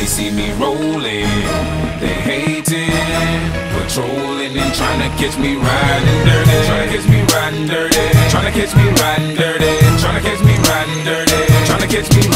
they see me rolling, they hating, patrolling and trying to catch me riding dirty, trying to catch me riding dirty, trying to catch me riding dirty, trying to catch me riding dirty, trying to catch me